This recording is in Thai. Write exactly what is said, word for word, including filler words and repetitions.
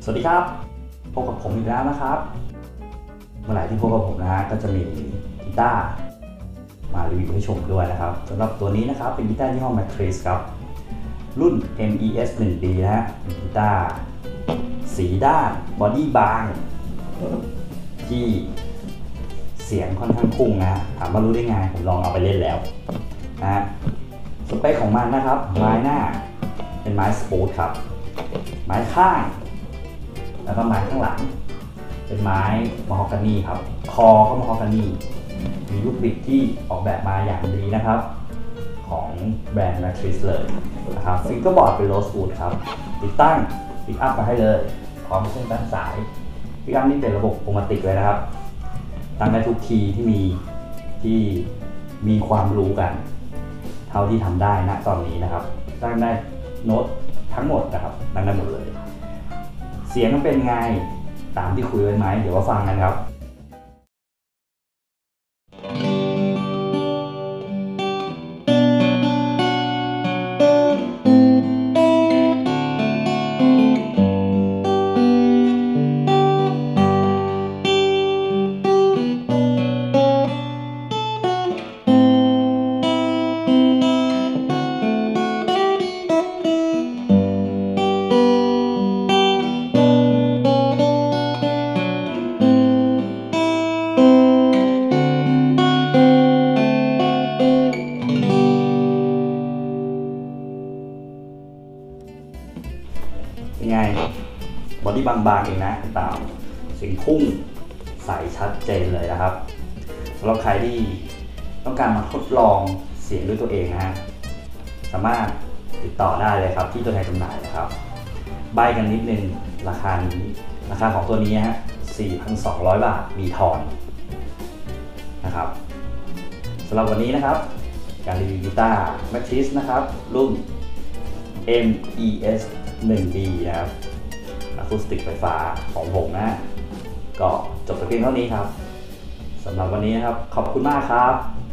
สวัสดีครับพบกับผมอีกแล้วนะครับเมื่อไหร่ที่พบกับผมนะฮะก็จะมีกีตาร์มารีวิวให้ชมด้วยนะครับสำหรับตัวนี้นะครับเป็นกีตาร์ยี่ห้อ Matrice ครับรุ่น เอ็ม อี เอส หนึ่ง ดี นะฮะเป็นกีตาร์สีด้านบอดี้บางที่เสียงค่อนข้างพุ่งนะถามว่ารู้ได้ไงผมลองเอาไปเล่นแล้วนะฮะสเปคของมันนะครับไม้หน้าเป็นไม้สปูตครับไม้ข้างแล้วก็ไม้ข้างหลังเป็นไม้มะฮอกกานีครับคอก็มะฮอกกานีมีลูกบิดที่ออกแบบมาอย่างดีนะครับของแบรนด์ Matrice เลยนะครับฟิงเกอร์บอร์ดเป็นโรสวูดครับติดตั้งปิกอัพมาให้เลยพร้อมเครื่องตั้งสายปิกอัพนี่เป็นระบบโอมาติกเลยนะครับตั้งได้ทุกคีย์ที่มีที่มีความรู้กันเท่าที่ทำได้ณตอนนี้นะครับตั้งได้โน้ตทั้งหมดนะครับตั้งได้หมดเลยเสียงมันเป็นไงตามที่คุยไว้ไหมเดี๋ยวมาฟังกันครับเป็นไงบอดี้บางๆเองนะตามเสียงพุ่งใสชัดเจนเลยนะครับสำหรับใครที่ต้องการมาทดลองเสียงด้วยตัวเองนะฮะสามารถติดต่อได้เลยครับที่ตัวแทนจำหน่ายนะครับใบกันนิดนึงราคานี้ราคาของตัวนี้ฮะ สี่พันสองร้อย บาทมีทอนนะครับสำหรับวันนี้นะครับการรีวิวกีตาร์ Matrice นะครับรุ่น เอ็ม อี เอส หนึ่ง ดี นะครับอะคูสติกไฟฟ้าของผมนะก็จบไปเพียงเท่านี้ครับสำหรับวันนี้นะครับขอบคุณมากครับ